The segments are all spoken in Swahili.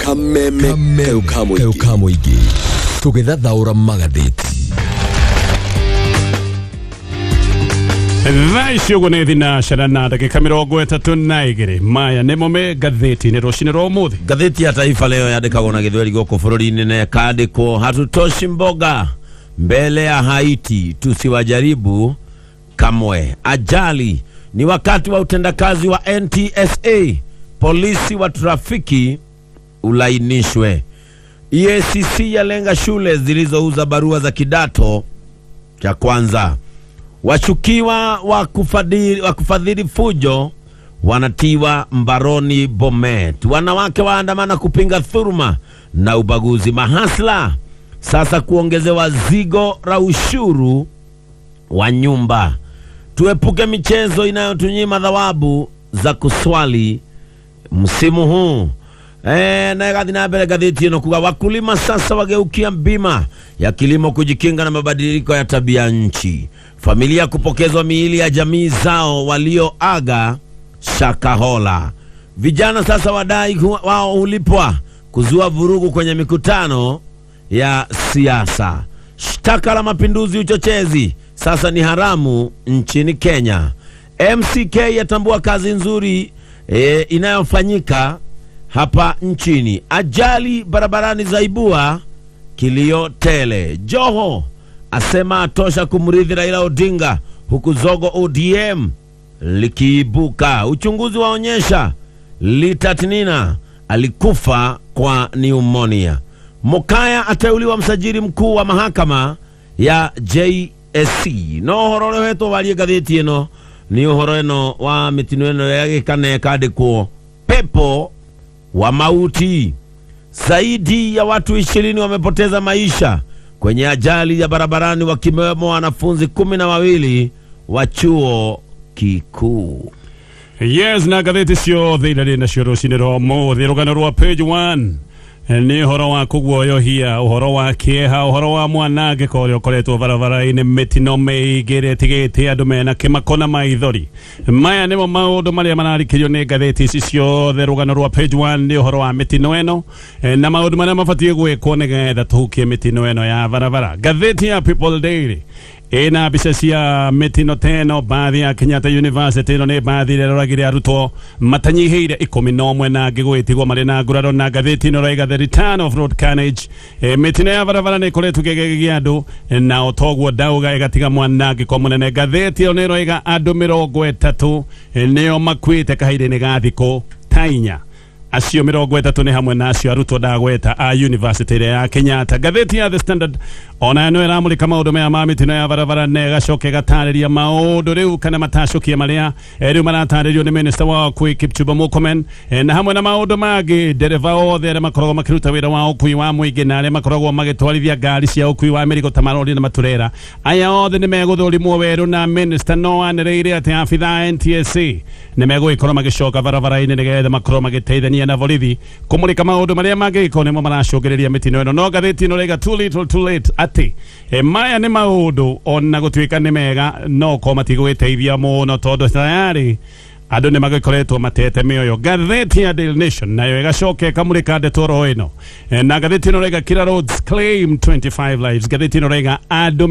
Kameme Keukamoigi Tugithathaura magatheti Thaisio gwenethi na sharana dakika 32 maya nemome gatheti ni roshine romuthi. Ngatheti ya Taifa leo yandikagwo na githweri goko bururi-ini na kandikwo hatutoshi mboga mbele ya Haiti, tusiwajaribu kamwe. Ajali ni wakati wa utendakazi wa NTSA, polisi wa trafiki ulainishwe. EACC yalenga shule zilizouza barua za kidato cha kwanza. Washukiwa wa kufadhili fujo wanatiwa mbaroni Bomet. Wanawake waandamana kupinga dhuluma na ubaguzi. Mahasla sasa kuongezewa zigo la ushuru wa nyumba. Tuepuke michezo inayotunyima thawabu za kuswali msimu huu. Na gatheti ino kuga wakulima sasa wageukia bima ya kilimo kujikinga na mabadiliko ya tabia nchi. Familia kupokezwa miili ya jamii zao walioaga Shakahola. Vijana sasa wadai wao hulipwa kuzua vurugu kwenye mikutano ya siasa. Shtaka la mapinduzi uchochezi sasa ni haramu nchini Kenya. MCK yatambua kazi nzuri inayofanyika hapa nchini. Ajali barabarani zaibua kilio tele. Joho asema atosha kumrithi Raila Odinga, huku zogo ODM likiibuka. Uchunguzi waonyesha Litatinina alikufa kwa pneumonia. Mokaya ateuliwa msajili mkuu wa mahakama ya JSC. No hororo heto wali gatheti ino ni uhoro eno wa mitino eno yagikane kandikwo pepo wa mauti. Zaidi ya watu 20 wamepoteza maisha kwenye ajali ya barabarani, wakiwemo wanafunzi 12 wa chuo kikuu. Yes, na gatheti sio thilari na shiroshinero mo thirugano rwa page 1 ni horo wa kugwoyo hia, uhoro wa kieha, uhoro wa mwanage kore okoretwo barabara-ini mitino meigire tigite andu mena kimakona maithori. Maya nimo maundu maria mararikirio ni gatheti icio thirugano rwa page 1 ni uhoro wa mitino eno na maundu maria mabatie gwikwo nigetha tuhukie mitino eno ya barabara. Gatheti ya People Daily ena bisasia mitino teno baadhi ya Kenyatta University no ne baadhi roragire aruto matanyiheire 11 na gigwitigwo mari na nguraro. Na gatheti no raiga the return of road carnage mitino ya barabara ne koretu gegegia andu na otogwo dauga igatiga mwanangi ko munene. Gatheti no raiga andu 30 neo makwite kahaire-ini ga thiko tainya. Asio 30 ni hamwe na asio aruto dagweta a University ya Kenyatta. Gatheti ya The Standard ona no eramulika maundu maya ma mitino ya barabara ne gacoke gatariria maundu riu kana matashukia maria riu marataririo ni Minister wa Kipchumba Murkomen na hamwe na maundu magi dereva othe aria makoragwo makiruta wira wa ukui wa muingi na aria makoragwo magitwarithia ngari cia ukui wa mirigo ta marori na maturera. Aya othe ni meguthurimwo weru na Minister no anereire ati afitha NTSA ni megwikorwo magicoka barabara-ini nigetha makorwo magiteithania na borithi kumulika maundu maria magiko nimo maracungiriria mitino eno. No gatheti no rega too little too late ati maya ni maundu ona gutwika ni mega no ko matigwiteithia muno tondu tayari andu ni magikoretwo matete mioyo. Gatheti ya Daily Nation nayo igacoke kamulika ndetoro eno na gatheti no rega Kira Roads claim 25 lives. Gatheti no rega andu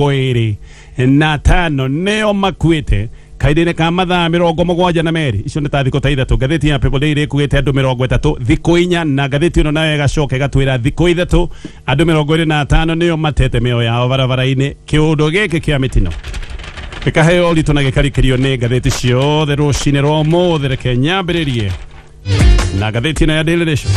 25 neo makwite kaidine ka mathaa 72 icio ni ta thiko ta ithatu. Gatheti ya People Daily kugite andu 30 thiko inya na gatheti ino nayo igacoke gatwira thiko ithatu andu 25 nio matete mioyo yao barabara-ini. Kiundu giki kia mitino ikaheo uritu na gikarikirio ni gatheti ciothe rucini rwa muthi. Reke nyambiririe na gatheti ino ya Daily Nation.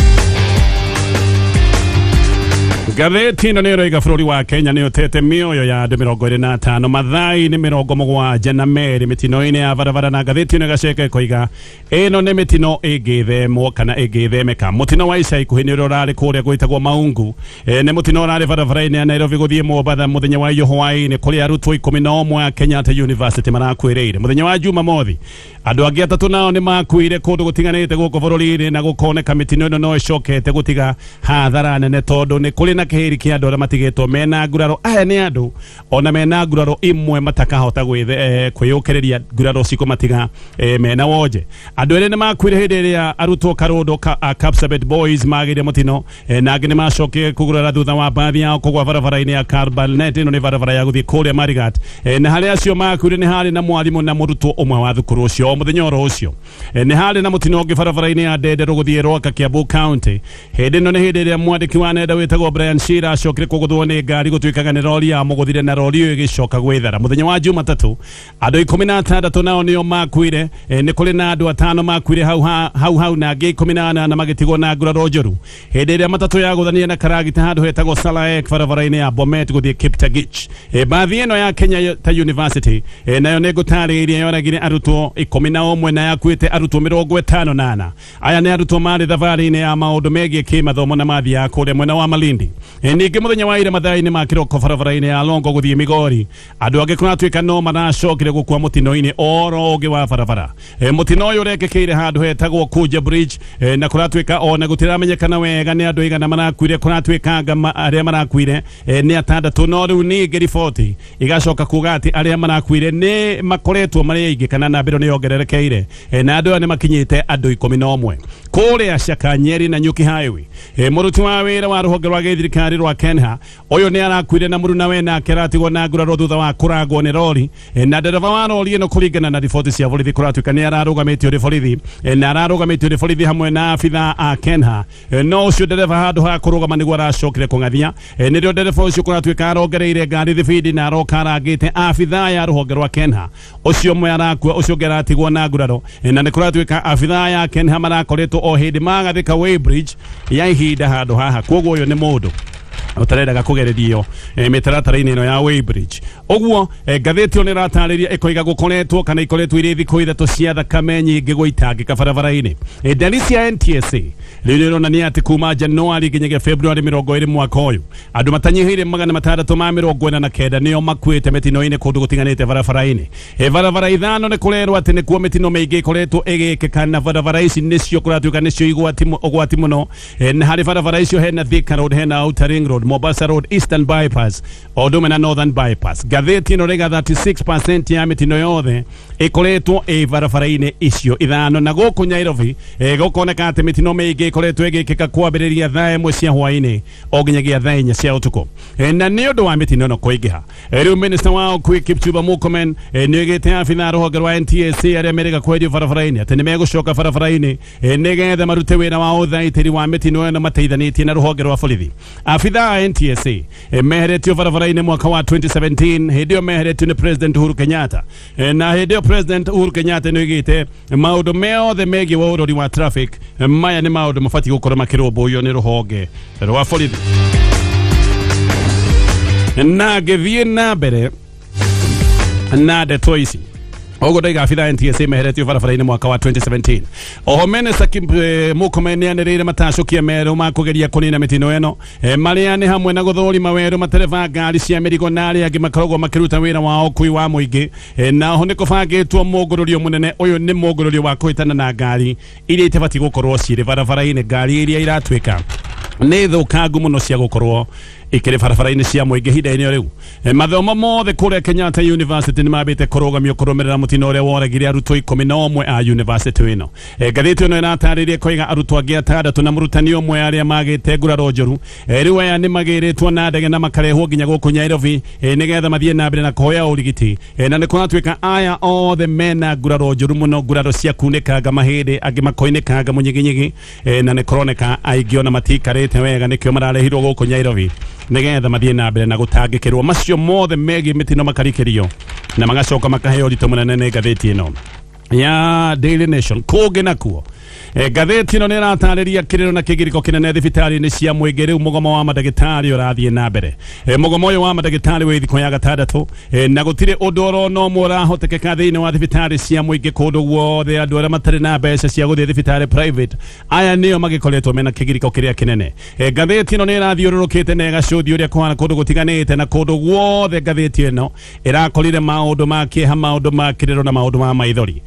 Gatheti ino nero iga bururi wa Kenya ni utete mioyo ya andu 25 mathai ni 7 na meri mitino-ini ya barabara. Na gatheti ino gaceke koiga ino ni mitino igithemwo kana igithemeka. Mutino wa ica ikuhi ni urari kuria gwitagwo Maungu ni mutino urari barabara-ini ya Nairobi guthie Mombasa muthenya wa Hwaini kuri arutwo 11 a Kenyatta University marakwiriire. Muthenya wa Jumamothi andu angi atatu nao ni makuire kundu gutiganite guku bururi-ini na gukoneka mitino ino no icokete gutiga hathara nene tondu ni kuri na kihiri kia andu aria matigitwo mena nguraro. Aya ni andu ona mena nguraro imwe matakahota kwiyukiriria nguraro cikumatiga mena wonje. Andu eri ni makuire hindi iria arutwo karundo Kapsabet Boys magire mutino na angi ni macokie kugurara thutha wa mbathi yao kugwa barabara-ini ya Carbalnet. Ino ni barabara ya guthii kuria Marigat na haria acio makuire ni hari na mwarimu na murutwo umwe wa thukuru ucio muthenya oro ucio. Ni hari na mutino ungi barabara-ini ya Ndendero guthii Rwaka Kiambu County. Hindi ino ni hindi iria mwandiki wa nenda witagwo Brian Shira acokire kuguthwo ni ngari gutwikaga ni rori ya muguthire na rori iyo igicoka gwithara muthenya wa Jumatatu. Andu 16 nao nio makuire. Ni kuri na andu 5 makuire hau na angi 18 na magitigwo na nguraro njoru hindi iria matatu ya guthania na karagita handu hetagwo Salaek barabara-ini ya Bomet guthii Kiptagich. Mbathi ino ya Kenya ta University nayo ni gutariirie yoragire arutwo 11 na yakuite arutwo 58. Aya ni arutwo mari thavari-ini ya maundu megie kimathomo na mathi ya kuria mwena wa Malindi. Ningi muthenya wa ira mathai-ini ma kiroko barabara-ini ya Longo guthii Migori andu angi kunatuika no maracokire gukua mutino-ini oro ungi wa barabara. Mutino uyu urekekeire handu hetagwo Kuja Bridge na kuratuika ona gutiramenyekana wega ni andu igana marakuire. Kuratuika aria marakuire ni 6 no riu ningi riboti igacoka kuga ati aria marakuire ni makoretwo mari aingi kana nambiro ni yongererekeire na andu ni makinyite andu 11 kuria Shaka Nyeri na Nyuki Highway. Muruti wa wira wa ruhonge rwa githirikari rwa Kenya uyu ni arakuire na muruna we na keratigwo na nguraro thutha wa kuragwo ni rori na ndereva wa rori ino kuringana na riboti cia borithi kuratuika ni ararugamitio ni borithi na ararugamitio ni borithi hamwe na abitha a Kenya. No ucio ndereva handu ha kurugama niguo aracokire kungathia nirio ndereva ucio kuratuika arongereire ngari thibidi na aroka arangite abitha ya ruhonge rwa Kenya ucio mwe arakua ucio ngeratigwo na nguraro na ni kuratuika abitha ya Kenya marakoretwo o hindi magathika Weybridge ya ihinda handu haha. Koguo uyu ni mundu utarendaga kugererio mitaratara-ini ino ya Weybridge. Oguo ngatheti ni ratariria ikoiga gukoretwo kana ikoretwo iri thikũ 3 cia thakame nyingi gũitangĩka barabara-ini. Ndari cia NTSA riu nironania ati kuma Januari nginyagia Februari 20 mwaka uyu andu matanyihiire 649 nio makuite mitino-ini kundu gutiganite barabara-ini. Barabara ithano ni kurerwo ati ni kuo mitino miingi ikoretwo igikika na barabara ici nicio kuratuika nicio igwati muno. Na hari barabara icio hena Thika Road, hena Outer Ring Road, Mombasa Road, Eastern Bypass, odume na Northern Bypass. Ngatheti ino rega 36% ya mitino yothe ikoretwo barabara-ini icio ithano. Na guku Nairobi gukoneka ati mitino miingi ikoretwo igikika kwambiriria thaa 1 cia hwaini o nginyagia thaa 4 cia utuku. Na ni undu wa mitino no kuingiha riu minister wao Kipchumba Murkomen ni igite abitha ruhonge rwa NTSA aria merega kwerio barabara-ini ati ni megucoka barabara-ini nigetha marute wira wa uthaitiri wa mitino ino mateithanitie na ruhonge rwa borithi. Abitha a NTSA meheretio barabara-ini mwaka wa 2017 hindi yo meheretio ni President Uhuru Kenyatta na hindi yo President Uhuru Kenyatta ni igite maundu meothe megie wa urori wa traffic maya ni maundu mabati gukorwo makirumbuyo ni ruhonge rwa borithi. Na ngithie na mbere na ndeto ici ogo ndaiga abitha NTSA meheretio barabara-ini mwaka wa 2017. Oho Minister Murkomen ni anirire matacokia meru ma kugeria kunina mitino eno maria ni hamwe na guthurima weru matereva ngari cia mirigo na aria angi makoragwo makiruta wira wao kui wa muingi. Na ho ni kubangitwo mugururio munene uyu ni mugururio wa kuhitana na ngari iria itabati gukorwo ciri barabara-ini, ngari iria iratwika ni thukangu muno cia gukorwo ikiri barabara-ini cia muingi hinda-ini riu. Mathomo mothe kuria Kenyatta University ni mabite kurugamio kurumirira mutino uria woragire arutwo 11 a university ino. Ngatheti ino irataririe koiga arutwo angi 6 na murutani umwe aria magite nguraro njoru riu aya ni magiritwo na ndege na makarehwo nginya guku Nairobi nigetha mathie na mbere na kuhoya urigiti. Na ni kunatuika aya othe mena nguraro njoru muno, nguraro cia kunikaga mahindi angi makoinikaga munyiginyigi na ni kuroneka aingi ona matikarite wega nikio mararehirwo guku Nairobi nigetha mathie na mbere na gutangikirwo macio mothe megie mitino makarikirio na magacoka makaheo rito munene ni ngatheti ino ya Daily Nation. Kuge nakuo ngatheti ino ni ratariria kiriro na kigiriko kinene thibitari-ini cia muingi riu mugomo wa madagitari urathie na mbere. Mugomo uyu wa madagitari wi thiko ya 6 na gutire undu oro no murahotekeka thiini wa thibitari cia muingi kundu guothe andu aria matari na mbeca cia guthie thibitari private aya nio magikoretwo mena kigiriko kiria kinene. Ngatheti ino ni rathiururukite na igacuthia uria kuhana kundu gutiganite na kundu guothe ngatheti ino irakorire maundu ma kieha, maundu ma kiriro na maundu ma maithori.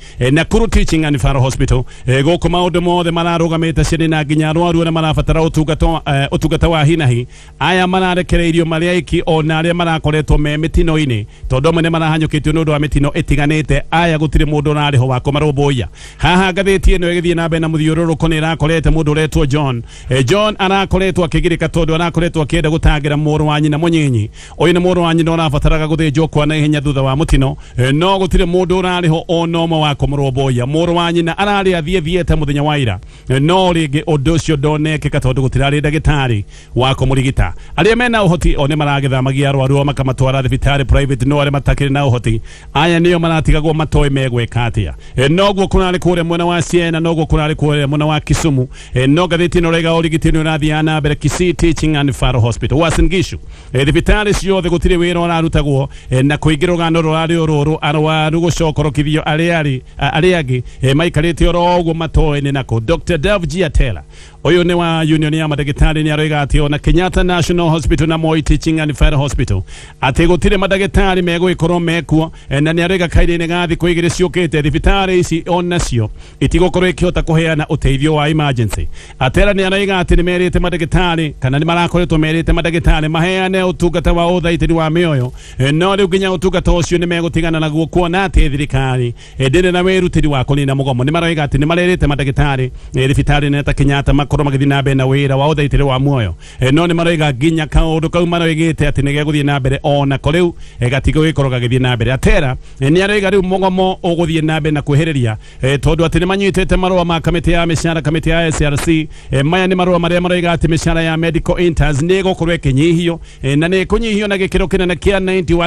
Nakuru Teaching and Referral Hospital goko maundu mothe mararugamite ciani na nginya arwaru na marabatara utungata wa hinahi aya mararekereirio mariaiki ona aria marakoretwo me mitino-ini tondu amwe ni marahanyukitio nundu wa mitino itiganite aya gutire mundu nariho wa kumarumbuya haha ngatheti ino igithie na mbere na muthiururuko ni irakorete mundu uretwo John John arakoretwo akigirika tondu arakoretwo akienda gutangira muru wa nyina munyinyi uyu ni muru wa nyina urabataraga guthinjwo kwa na ihenya thutha wa mutino no gutire mundu urariho ono mo wa kumurumbuya muru wa nyina arari athiethiete muthenya wa ira no ringi undu ucio ndonekeka tondu gutirari ndagitari wa kumurigita aria mena uhoti one maragithamagia arwaru makamatwara thibitari private no aria matakiri na uhoti aya niyo maratigagwo matoi megweka atia noguo kunari kure mwena wa Siena noguo kunari kure mwena wa Kisumu no gatheti no rega urigitini urathia na mbere Kisii Teaching and Referral Hospital Uasin Gishu thibitari ciothe gutire wira urarutagwo na kuingira rugano rurari ururu arwaru gucokorokithio ariagi maikarite oroguo matoi-ini nako Dr. Ngatheti Oyo ni wa union ya madagitari ni aroiga atio na Kenyatta National Hospital na Moi Teaching and Referral Hospital ate gutire madagitari mego ikoro mekuo na ni aroiga kaide ni gathi kuigire ciukite thibitari ici onacio itigokorwo ikihota kuheana uteithio wa emergency atera ni aroiga ati ni merite madagitari kana ni marakoretwo merite madagitari maheane utungata wa uthaitiri wa mioyo no riu nginya utungata ucio ni megutigana naguo kuona ati thirikari ndire na wirutiri wa kunina mugomo ni maroiga ati ni marerite madagitari thibitari ni ta Kenyatta makoro magithii na mbere na wira wa uthaitiri wa muoyo no ni maroiga nginya kaundu kau maroigite ati ni geguthii na mbere ona koriu gatigo gikoro gagithii na mbere atera ni aroiga riu mugomo uguthii na mbere na kweheriria tondu ati ni manyitete marua ma kamiti ya mishara kamiti ya SRC maya ni marua maria maroiga ati mishara ya medical interns ni gukorwo ikinyihio na ni kunyihio na gikiro kinene kia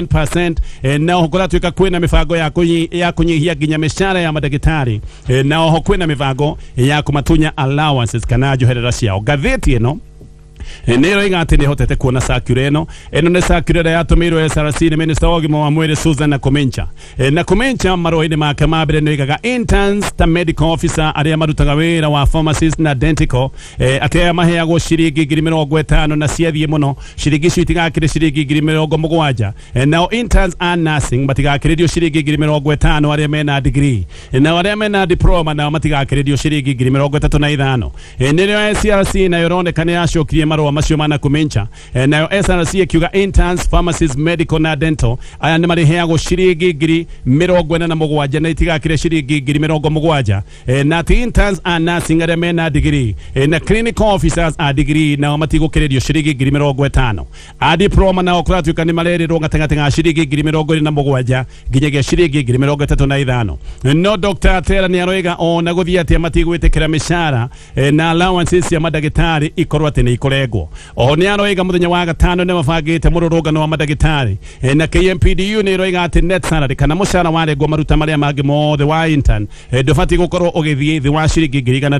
91% na hokora twika kwina mifango ya kunyihia nginya mishara ya madagitari na ho kwina mifango ya kumatunya allowances kana joherera ciao ngatheti ino nero igate ni hotete kuona circular eno ni circular ya tumirwo SRC ni minister wa gimo wa mwere Susan na Kumencha maroine make mabere no igaga interns ta medical officer aria marutaga wira wa pharmacist na dentical atea maheago ciringi 50 na ciathie muno ciringi citigakire ciringi 70 now interns and nursing matigakiredio ciringi 50 aria mena degree na aria mena diploma na matigakiredio ciringi 35 nero SRC na yorone kane ashokirie marua macio mana Kumencha nayo SRC akiuga interns pharmacists medical na dental aya ni mariheago ciringi 47 na itigakire ciringi 70 na interns and nursing aria mena degree na clinical officers a degree na matigukiredio ciringi 50 a diploma na okuratuika ni marererwo gatagati ga ciringi 27 nginyagia ciringi 35 no Dr. Tera ni aroiga ona guthia ati matigwitikira mishara na allowances ya madagitari ikorwo ati ni ikorego oho ni aroiga muthenya wa gatano ni mabangite mururugano wa madagitari na KMPDU ni aroiga ati net salary kana mushara waregwo maruta maria mangi mothe wa intern ndubati gukorwo ugithie thi wa ciringi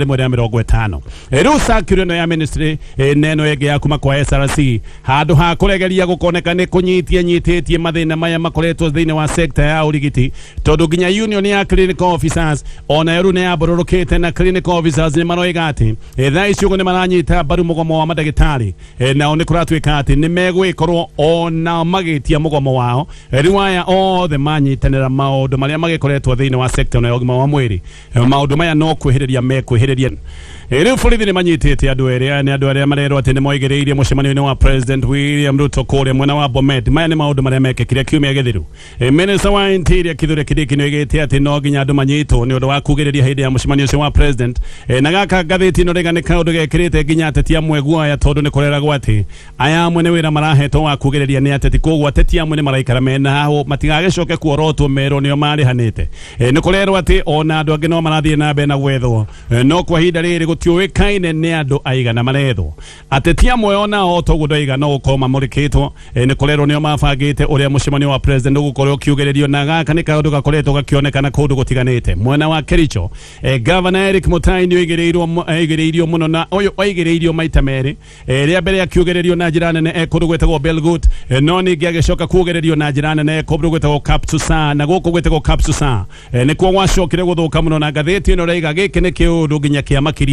150 riu circular no ya ministry neno yege ya kuma kwa SRC handu ha kuregeria gukoneka ni kunyititie mathina maya makoretwo thiini wa sector ya urigiti tondu nginya union ya clinical officers ona eru ne abororokete na clinical officers ni maroiga ati thaa icio ni maranyita baru mugomo wa madagitari nao ni kuratwika ati ni megwikorwo ona magitia mugomo wao riwaya othe manyitanira maundu maria magikoretwo thiini wa sector ya ugima wa mwiri maundu maya no kweheriria mekweheriria riu borithi ni manyitite andu aria marerwo ati ni moigereirie mucemanio-ini wa President William Ruto kuria mwena wa Bomet maya ni maundu maria mekekire kiumia githiru minister wa interior Kithure Kindiki ni oigite ati no nginya andu manyitwo ni undu wa kugereria hindi ya mucemanio ucio wa president na gaka ngatheti no rega ni kaundu gekirite nginya ateti amwe guaya tondu ni kureragwo ati aya amwe ni wira marahetwo wa kugereria ni ateti koguo ateti amwe ni maraikara mena ho matigagicoke kuorotwo mero nio marihanite ni kurerwo ati ona andu angi no marathie na mbere na gwethwo no kwa hinda riri gutiuikaine ni andu aigana marethwo ateti amwe ona o toguo ndoiga no gukorwo mamurikitwo ni kurerwo nio mabangite uria mucemanio wa president ugukorwo kiugererio na gaka ni kaundu gakoretwo gakionekana kundu gutiganite mwena wa Kericho Governor Eric Mutai ni oigereirio muno na oyo oigereirio maita meri ria mbere ya kiugererio na njira nene kundu gwetagwo Belgut no ni giagicoka kugererio na njira nene kundu gwetagwo Kapsusa na guku gwetagwo Kapsusa ni kwa gwacokire guthuka muno na ngatheti ino reiga giki ni kiundu nginya kiamakirie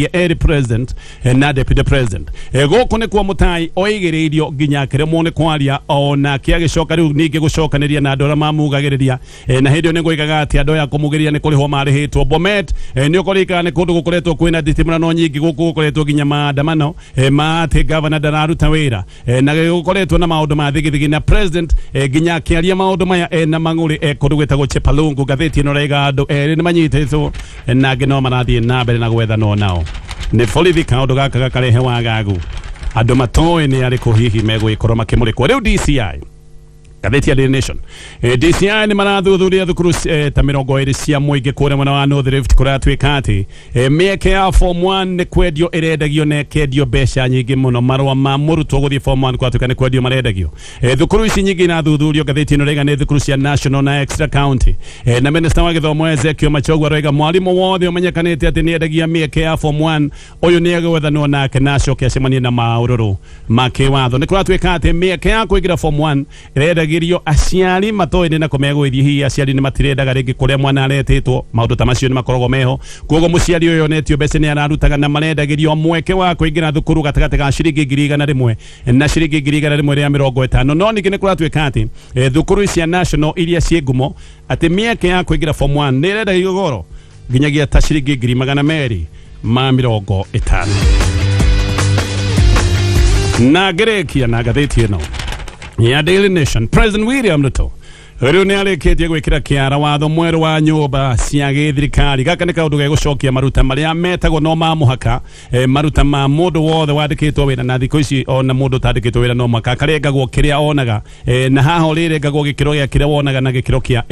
eri president na deputy president goko ne kwa mutai oigererio ginya kiremo ne kwaria ona kiagicoka riu ningi gucokaniria na ndora mamugagiria na hindi ne ngoigaga ati ando ya kumugiria ne kuriho marihitwo Bomet ni ukorika ne kundu gukoretwo kwina nditimurano nyingi guku gukoretwo ginya maandamano maate governor dararuta wira na gukoretwo na maundu mathigithigi na president ginya kiaria maundu maya na manguri kundu gwetagwo Chepalungu Ngatheti no rega andu ni manyititwo na ngino marathie na mbere na gwetha no nao ni borithi kaundu gaka gakarehe wagagu andu matoe ni ariko hihi megwikorwo makimurikwo riu DCI Ngatheti Ya The Nation DCI ni marathuthuria thukuru ta 20 cia muingi kure mwena wa North Rift kuratwika ati mieke ya form 1 ni kwendio irendagio na kendio besha nyingi muno marwa ma murutwo guthie form 1 kwatuka ni kwendio marendagio thukuru ici nyingi na thuthurio Ngatheti no rega ni thukuru cia national na extra county na minister wa githomo Ezekiel Machogwa rega mwalimu wothe umenyekanite ati ni endagia mieke ya form 1 uyu ni agwethanwo nake nacoke acemanie na maururu make watho ni kuratwika ati mieke ya kuingira form 1 irendagia girio aciari matoene na komegwithie hi aciari ni matirendaga ringi kuria mwana aretitwo maundu ta macio ni makorogo meho kuogo muciari uyo netio bese ni ararutaga na marendagirio mweke wa kuingira thukuru gatagate ga ciringi 1,100 na ciringi 1,100 ria 50 no ningi ni kuratwika ati thukuru cia national iria ciengumo ati mieke ya kuingira form 1 ni rendagio goro ginyagia ta ciringi 250 na gerekia na Ngatheti ino ya Daily Nation. President William Ruto riu ni arikitie gwikira kiara watho mweru wa nyumba cia githirikari gaka ni kaundu gegucokia maruta maria metagwo no ma muhaka maruta ma mundu wothe wandikitwo wira na thiko ici ona mundu tandikitwo wira no maka karengagwo kiria onaga na haha rirengagwo gikiro gia kiria wonaga na gikiro kia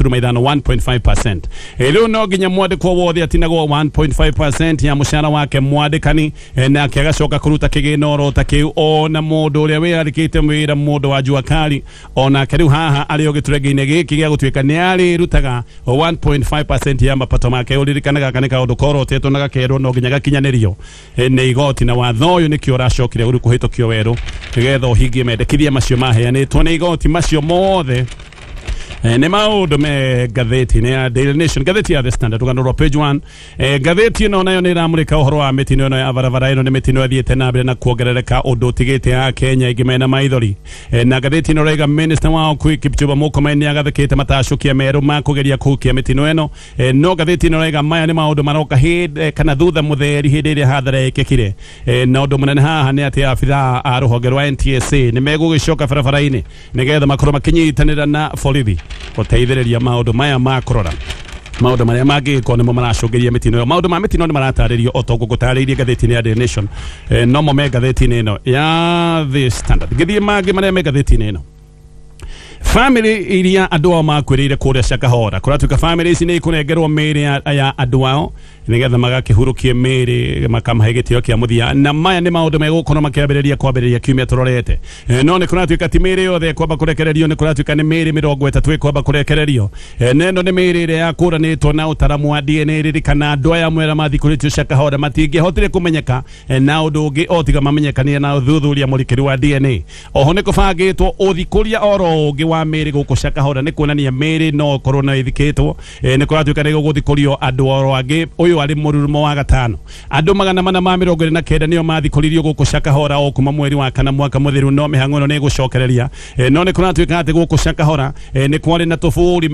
1.5% riu no nginya mwandikwo wothe atinagwo 1.5% ya mushara wake mwandikani na akiagacoka kuruta kigino ta kiu ona mundu uria wirandikite wira mundu wa jua kali ona kariu haha ario giturege giki gia gutwika ni ari rutaga 1.5% ya mapato make uririkanaga kana kaundu korotetwo na gakerwo no nginya gakinyanirio ni igoti na watho uyu ni kiora cokire uri kuhitokio weru nigetha uhingie mendekithia macio maheanitwo ni igoti macio mothe ni maundu me Ngatheti ni ya Daily Nation Ngatheti ya The Standard rugano rwa page 1 Ngatheti no nayo ni ramurika uhoro wa mitino no ya barabara ino ni mitino athiete na mbere na kuongerereka undu tigite ya Kenya igimena maithori na Ngatheti no rega minister wa Kipchumba Murkomen ni agathikite matashukia meru ma kugeria kuhukia mitino eno no Ngatheti no rega maya ni maundu maroka kana thutha mutheri hindi ria hathara ikekire na undu munene haha ni ati afitha a ruhonge rwa NTSA ni megugicoka barabara-ini nigetha makorwo makinyitanira na borithi guteithiriria maundu maya ma kurora maundu maria mangiko nimo maracungiria mitino maundu ma mitino ni marataririo otogo gutaririe Ngatheti ya The Nation no mo me Ngatheti ino ya The Standard githie mangi maria me Ngatheti ino family iria andu ao makwirire kuria Shakahora kuratuka family ici ni ikurengerwo miri ya andu ao nigetha magakihurukie miri makamahe gitio kia muthia na maya ni maundu megukorwo makiambiriria kiumia turorete no ni kuratuka ti miri yothe kwamba kurekererio ni kuratuka ni miri 30 kwamba kurekererio neno ni miri iria yakuranitwo na utaramu wa DNA ririkana andu aya mwera mathikuritio Shakahora matingihotire kumenyeka na undu ungi otiga mamenyekania na uthuthuria murikiri wa DNA oho ni kubangitwo uthikuria oro ungi wa miri guku Shakahora ni kuonania miri no korwo na ithikitwo ni kuratuka ni guthikurio andu oro angi uyu ari mururumo wa gatano andu 429 nio mathikuririo guku Shakahora o kuma mweri wa kana mwaka muthiru no mihango no ni gucokereria no ni kuratuka ati guku Shakahora ni kwari na tufuri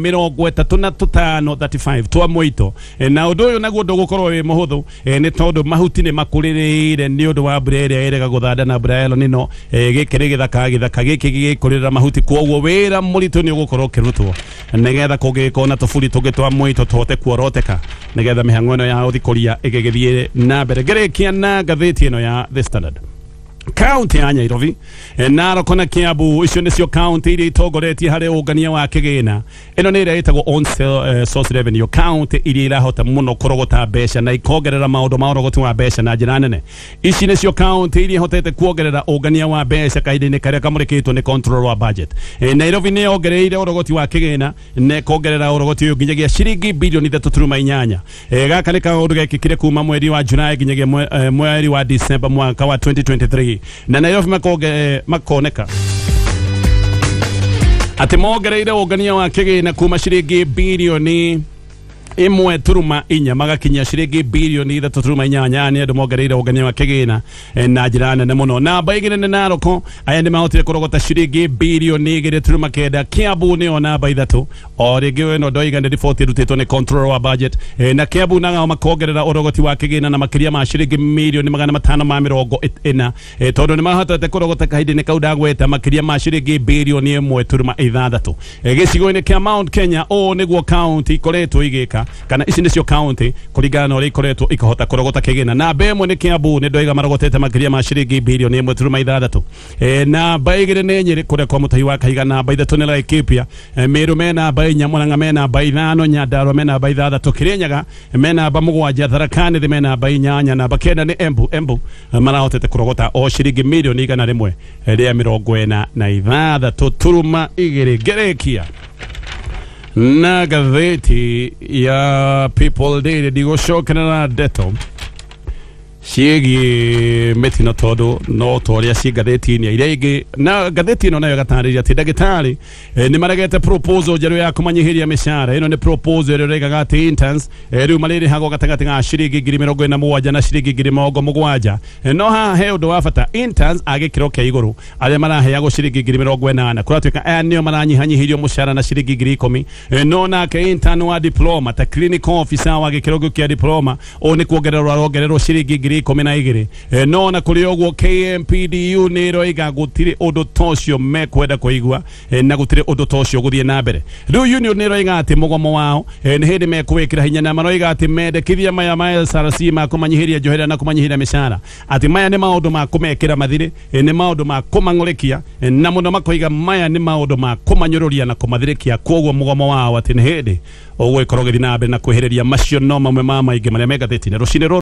35 twa mwito na undu uyu naguo ndugukorwo wi muhuthu ni tondu mahuti ni makuririre ni undu wa mbura irega guthanda na mbura elo nino gikiri githaka giki gikurira mahuti kwoguo wira muritu ni ugukorwo kirutwo nigetha kugiko na tufuri tungi twa mwito twote kuoroteka nigetha mihango ino ya uthikuria igigithie na mbere gerekia na Ngatheti ino ya The Standard county ya Nairobi Narok na Kiambu icio nicio county iria itongoretie hari ungania wa kigina ino ni iria itagwo on source revenue county iria irahota muno kurogota mbeca na ikongerera maundu ma urogoti wa mbeca na njira nene ici nicio county iria hotete kuongerera ungania wa mbeca kahinda-ini karia kamurikitwo ni control wa budget Nairobi ni yongereire urogoti wa kigina na kuongerera urogoti uyu nginyagia ciringi bilioni 3.8 gaka ni kaundu gekikire kuma mweri wa Julai nginyagia mweri wa December mwaka wa 2023 na Nairobi makoneka ati mongereire ungania wa kigina kuma ciringi bilioni imwe turuma inya magakinya ciringi bilioni 3.8 ni andu mongereire ugania wa kigina na njira nene muno. Na baigire ne Naroko aya ni mahotire kurogota ciringi bilioni 2.9. Kiambu ni ona ba 3 o ringi we no ndoiga ndi riboti rutitwo ni controller wa budget na Kiambu nanga makongerera urogoti wa kigina na makiria ma ciringi milioni 540 tondu ni mahotete kurogota kahindi kau ndagweta makiria ma ciringi bilioni 1.6. Gicigo-ini kia Mount Kenya o niguo county ikoretwo igika kana ici nicio county kuringana na uria ikoretwo ikahota kurogota kigina. Na bemwe ni Kiambu ni ndoiga marogotete makiria ma ciringi bilioni 1.6. Na baigire ni Nyeri kuria kwa mutahi wa kahiga na ba 3 ni Laikipia. Meru mena ba 4, Murang'a mena ba 5, Nyandarua mena ba 6, Kirinyaga mena ba 7, Tharaka Nithi mena ba 8 na ba 9 ni Embu marahotete kurogota o ciringi milioni 100 ria 46 turuma igiri gerekia. Na ngatheti ya People Daily digocokana na ndeto ciĩgiĩ mĩtino tondu no toria ci ngatheti-inĩ iria ingĩ. Na ngatheti ĩno nayo gatarĩria atĩ ndagĩtarĩ nĩ maregete proposal njerũ ya kũmanyihiria mĩcara. Ĩno nĩ proposal ĩrĩa ĩraugaga atĩ interns rĩu marĩrĩhagwo gatagatĩ ga ciringi 47,000 na ciringi 70,000. No haha he ũndũ wa bata, interns a gĩkĩro kĩa igũrũ arĩa maraheagwo ciringi 80,000 kũratuĩka aya nĩo maranyihanyihirio mũcara na ciringi 10,000. No nake intern wa diploma ta clinical officer wa gĩkĩro kĩa diploma o nĩ kuongererwo ciringi 12. No na kuri ogwo KMPDU nero igagutire undu tocio mekwenda kuigwa na gutire undu tocio guthie na mbere. Riu union nero igati mugomo wao ni hindi mekwikira hinya na maro igati mendekithia maya ma SRC ma kumanyihiria njohera na kumanyihiria mishara ati maya ni maundu ma kumekira mathire ni maundu ma kumangurekia na muno makoiga maya ni maundu ma kumanyururia na kumathirikia kogwo mugomo wao ati ni hindi ogwe korogethi na mbere na kwehereria macio no mamwe ma maingi maria megatheti na rucine